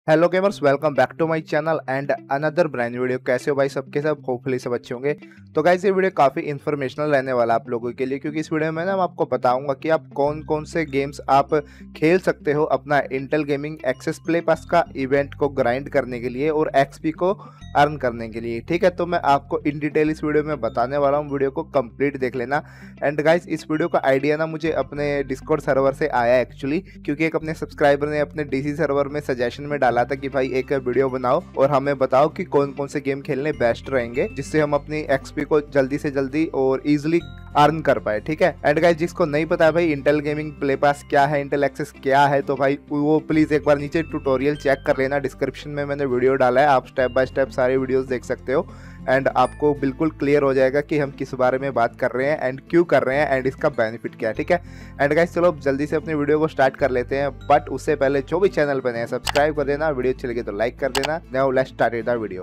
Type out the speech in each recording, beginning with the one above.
Hello gamers, welcome back to my channel and another brand video. कैसे हो भाई? सबके सब होपफुली सब अच्छे होंगे। तो गाइस, ये वीडियो काफ़ी इन्फॉर्मेशनल रहने वाला आप लोगों के लिए, क्योंकि इस वीडियो में ना मैं आपको बताऊंगा कि आप कौन कौन से गेम्स आप खेल सकते हो अपना Intel gaming access play pass का इवेंट को ग्राइंड करने के लिए और एक्सपी को अर्न करने के लिए। ठीक है, तो मैं आपको इन डिटेल इस वीडियो में बताने वाला हूँ। वीडियो को कंप्लीट देख लेना। एंड गाइस, इस वीडियो का आइडिया ना मुझे अपने डिस्कॉर्ड सर्वर से आया एक्चुअली, क्योंकि एक अपने सब्सक्राइबर ने अपने डीसी सर्वर में सजेशन में डाला था कि भाई एक वीडियो बनाओ और हमें बताओ कि कौन कौन से गेम खेलने बेस्ट रहेंगे, जिससे हम अपनी एक्सपी को जल्दी से जल्दी और इजिली अर्न कर पाए। ठीक है, एंड गाइस, जिसको नहीं पता है भाई इंटेल गेमिंग प्ले पास क्या है, इंटेल एक्सेस क्या है, तो भाई वो प्लीज एक बार नीचे ट्यूटोरियल चेक कर लेना। डिस्क्रिप्शन में मैंने वीडियो डाला है, आप स्टेप बाय स्टेप सारे वीडियोस देख सकते हो एंड आपको बिल्कुल क्लियर हो जाएगा कि हम किस बारे में बात कर रहे हैं एंड क्यों कर रहे हैं एंड इसका बेनिफिट क्या है। ठीक है, एंड गाइस, चलो जल्दी से अपनी वीडियो को स्टार्ट कर लेते हैं, बट उससे पहले जो भी चैनल पर नए हैं सब्सक्राइब कर देना, वीडियो अच्छी लगे तो लाइक कर देना। Now let's start the video.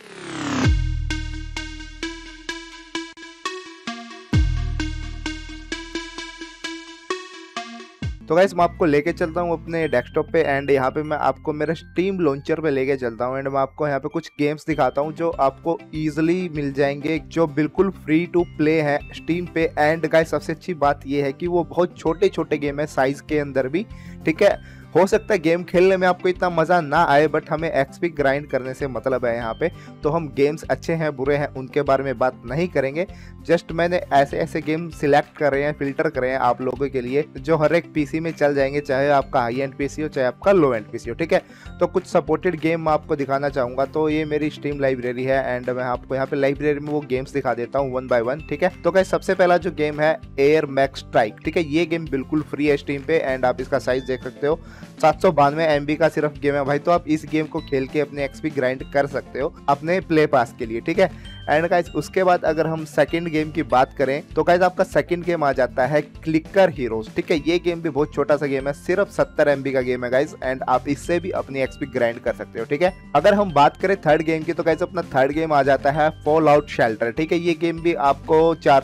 तो गाइस, मैं आपको लेके चलता हूँ अपने डेस्कटॉप पे एंड यहाँ पे मैं आपको मेरे स्टीम लॉन्चर पे लेके चलता हूँ एंड मैं आपको यहाँ पे कुछ गेम्स दिखाता हूँ जो आपको इजीली मिल जाएंगे, जो बिल्कुल फ्री टू प्ले है स्टीम पे। एंड गाइस, सबसे अच्छी बात ये है कि वो बहुत छोटे छोटे गेम है साइज के अंदर भी। ठीक है, हो सकता है गेम खेलने में आपको इतना मज़ा ना आए, बट हमें एक्सपी ग्राइंड करने से मतलब है यहाँ पे। तो हम गेम्स अच्छे हैं बुरे हैं उनके बारे में बात नहीं करेंगे, जस्ट मैंने ऐसे ऐसे गेम सिलेक्ट करे हैं, फिल्टर करे हैं आप लोगों के लिए, जो हर एक पीसी में चल जाएंगे, चाहे आपका हाई एंड पीसी हो चाहे आपका लो एंड पीसी हो। ठीक है, तो कुछ सपोर्टेड गेम मैं आपको दिखाना चाहूँगा। तो ये मेरी स्टीम लाइब्रेरी है एंड मैं आपको यहाँ पे लाइब्रेरी में वो गेम्स दिखा देता हूँ वन बाय वन। ठीक है, तो गाइस, सबसे पहला जो गेम है एयर मैक्स स्ट्राइक। ठीक है, ये गेम बिल्कुल फ्री है स्टीम पे एंड आप इसका साइज देख सकते हो, 792 MB का सिर्फ गेम है भाई। तो आप इस गेम को खेल के अपने एक्सपी ग्राइंड कर सकते हो अपने प्ले पास के लिए। ठीक है, एंड गाइस, उसके बाद अगर हम सेकंड गेम की बात करें तो गाइस आपका सेकंड गेम आ जाता है क्लिकर हीरोज। ठीक है, ये गेम भी बहुत छोटा सा गेम है, सिर्फ 70 MB का गेम है गाइस एंड आप इससे भी अपनी एक्सपी ग्राइंड कर सकते हो। ठीक है, अगर हम बात करें थर्ड गेम की तो गाइस अपना थर्ड गेम आ जाता है फॉल आउट शेल्टर। ठीक है, ये गेम भी आपको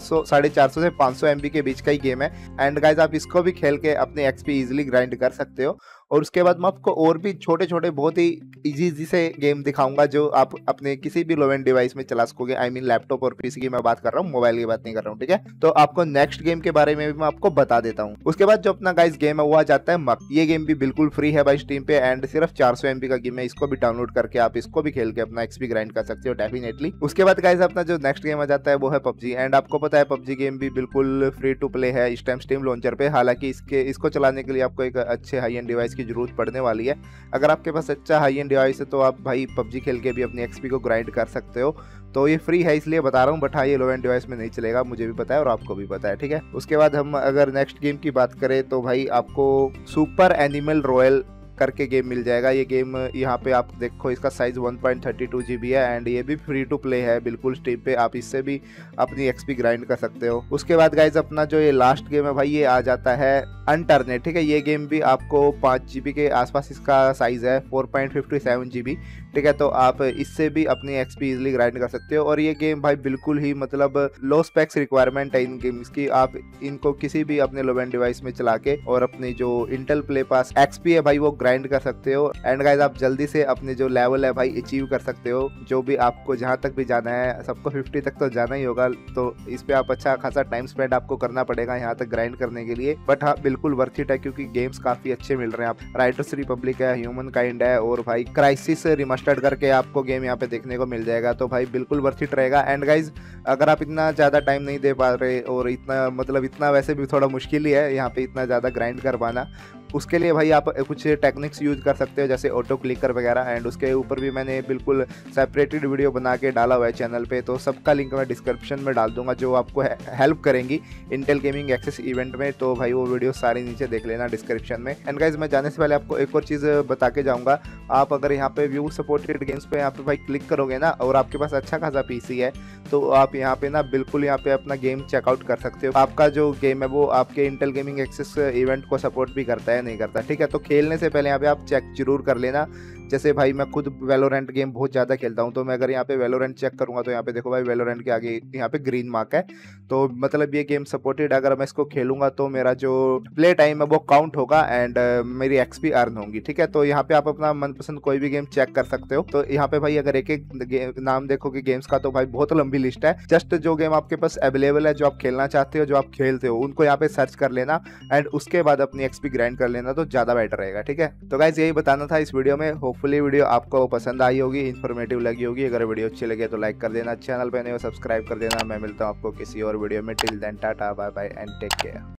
450 से 500 MB के बीच का ही गेम है एंड गाइस आप इसको भी खेल के अपनी एक्सपी इजिली ग्राइंड कर सकते हो। और उसके बाद मैं आपको और भी छोटे छोटे बहुत ही इजी से गेम दिखाऊंगा जो आप अपने किसी भी लो एंड डिवाइस में चला सकोगे। आई मीन लैपटॉप और पीसी की मैं बात कर रहा हूँ, मोबाइल की बात नहीं कर रहा हूँ। ठीक है, तो आपको नेक्स्ट गेम के बारे में भी मैं आपको बता देता हूँ। उसके बाद जो अपना गाइस गेम है वो आ जाता है मक। ये गेम भी बिल्कुल फ्री है भाई स्टीम पे एंड सिर्फ 400 MB का गेम है। इसको भी डाउनलोड करके आप इसको भी खेल के अपना एक्सपी ग्राइंड कर सकते हो डेफिनेटली। उसके बाद गाइस अपना जो नेक्स्ट गेम आ जाता है वो है पबजी एंड आपको पता है पबजी गेम भी बिल्कुल फ्री टू प्ले है इस टाइम स्टीम लॉन्चर पे। हालांकि इसको चलाने के लिए आपको एक अच्छे हाई एंड डिवाइस की जरूरत पड़ने वाली है। अगर आपके पास अच्छा हाई एंड डिवाइस है तो आप भाई पबजी खेल के भी अपनी एक्सपी को ग्राइंड कर सकते हो। तो ये फ्री है इसलिए बता रहा हूँ, बट हाँ ये लो एंड डिवाइस में नहीं चलेगा, मुझे भी पता है और आपको भी पता है। ठीक है, उसके बाद हम अगर नेक्स्ट गेम की बात करें तो भाई आपको सुपर एनिमल रॉयल करके गेम मिल जाएगा। ये गेम यहाँ पे आप देखो, इसका साइज 1.32 GB है एंड ये भी फ्री टू प्ले है बिल्कुल स्टीम पे। आप इससे भी अपनी एक्सपी ग्राइंड कर सकते हो। उसके बाद गाइज अपना जो ये लास्ट गेम है भाई ये आ जाता है अनटर्नेट। ठीक है, ये गेम भी आपको 5 GB के आसपास इसका साइज है, 4.57 GB। ठीक है, तो आप इससे भी अपनी एक्सपी इजिली ग्राइंड कर सकते हो। और ये गेम भाई बिल्कुल ही मतलब लो स्पेक्स रिक्वायरमेंट है इन गेम्स की। आप इनको किसी भी अपने लो एंड डिवाइस में चला के और अपनी जो इंटेल प्ले पास एक्सपी है भाई वो ग्राइंड कर सकते हो। एंड गाइस आप जल्दी से अपने जो लेवल है भाई अचीव कर सकते हो, जो भी आपको जहां तक भी जाना है, सबको 50 तक तो जाना ही होगा। तो इस पे आप अच्छा खासा टाइम स्पेंड आपको करना पड़ेगा यहाँ तक ग्राइंड करने के लिए, बट हाँ बिल्कुल वर्थ इट है क्योंकि गेम्स काफी अच्छे मिल रहे हैं। आप राइटर्स रिपब्लिक है, ह्यूमन काइंड है और भाई क्राइसिस रिमास्टर्ड करके आपको गेम यहाँ पे देखने को मिल जाएगा। तो भाई बिल्कुल वर्थ इट रहेगा। एंड गाइज अगर आप इतना ज्यादा टाइम नहीं दे पा रहे और इतना वैसे भी थोड़ा मुश्किल ही है यहाँ पे इतना ज्यादा ग्राइंड कर पाना, उसके लिए भाई आप कुछ टेक्निक्स यूज कर सकते हो जैसे ऑटो क्लिकर वगैरह। एंड उसके ऊपर भी मैंने बिल्कुल सेपरेटेड वीडियो बना के डाला हुआ है चैनल पे, तो सबका लिंक मैं डिस्क्रिप्शन में डाल दूंगा जो आपको हेल्प करेंगी इंटेल गेमिंग एक्सेस इवेंट में। तो भाई वो वीडियो सारी नीचे देख लेना डिस्क्रिप्शन में। एंड गाइज मैं जाने से पहले आपको एक और चीज़ बता के जाऊँगा। आप अगर यहाँ पे व्यू सपोर्टेड गेम्स पे यहाँ पे भाई क्लिक करोगे ना और आपके पास अच्छा खासा पीसी है तो आप यहाँ पे ना बिल्कुल यहाँ पे अपना गेम चेकआउट कर सकते हो। आपका जो गेम है वो आपके इंटेल गेमिंग एक्सेस इवेंट को सपोर्ट भी करता है नहीं करता। ठीक है, तो खेलने से पहले यहाँ पे आप चेक जरूर कर लेना जैसे भाई मैं खुद वैलोरेंट गेम बहुत ज़्यादा खेलता हूँ, तो मैं अगर यहाँ पे वैलोरेंट चेक करूँगा तो यहाँ पे देखो भाई वैलोरेंट के आगे यहाँ पे ग्रीन मार्क है, तो मतलब ये गेम सपोर्टेड। अगर मैं इसको खेलूंगा तो मेरा जो प्ले टाइम है वो काउंट होगा एंड मेरी एक्सपी अर्न होंगी, ठीक है। तो यहाँ पे आप अपना मनपसंद कोई भी गेम चेक कर सकते हो। तो यहाँ पे भाई अगर एक एक नाम देखोगे गेम्स का तो भाई बहुत लंबी लिस्ट है। जस्ट जो गेम आपके पास अवेलेबल है, जो आप खेलना चाहते हो, जो आप खेलते हो, उनको यहाँ पे सर्च कर लेना एंड उसके बाद अपनी एक्सपी ग्राइंड कर लेना, तो ज्यादा बेटर रहेगा, ठीक है। तो गाइस यही बताना था इस वीडियो में। होपफुली वीडियो आपको पसंद आई होगी, इन्फॉर्मेटिव लगी होगी। अगर वीडियो अच्छी लगे तो लाइक कर देना, चैनल पे नए हो सब्सक्राइब कर देना। मैं मिलता हूँ आपको किसी और वीडियो में। Till then tata bye bye and take care.